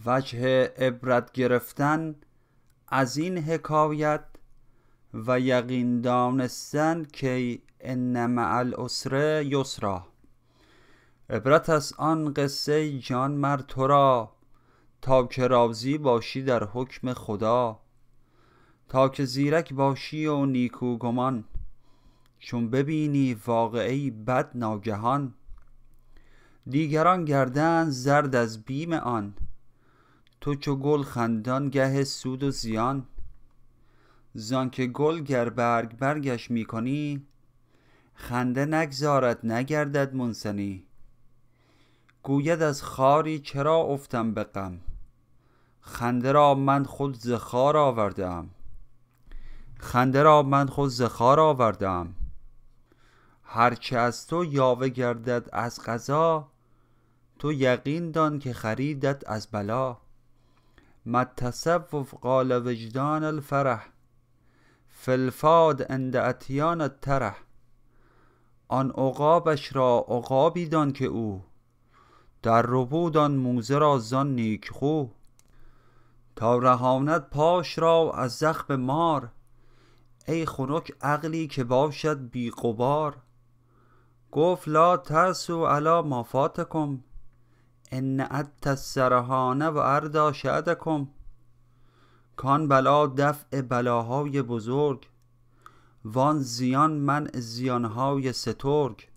وجه عبرت گرفتن از این حکایت و یقین دانستن که ان مع العسر یسرا. عبرت از آن قصه جان مر تو را، تا که راضی باشی در حکم خدا، تا که زیرک باشی و نیکو گمان، چون ببینی واقعه بد ناگهان. دیگران گردند زرد از بیم آن، تو چو گل خندان گه سود و زیان. زان که گل گر برگش می کنی، خنده نگذارد نگردد منثنی. گوید از خاری چرا افتم به غم، خنده را من خود ز خار آوردم. هرچه از تو یاوه گردد از قضا، تو یقین دان که خریدت از بلا. متصوف قال وجدان الفرح، فی الفاد عند اتیان الترح. آن عقابش را عقابی دان که او، در ربود آن موزه را زان نیک خو. تا رهاند پاش را از زخم مار، ای خنک عقلی که باشد بی غبار. گفت لا تأسوا علی ما فاتکم، ان عدت السرحان و اردی شأدکم. کان بلا دفع بلاهای بزرگ، وان زیان منع زیانهای سترگ.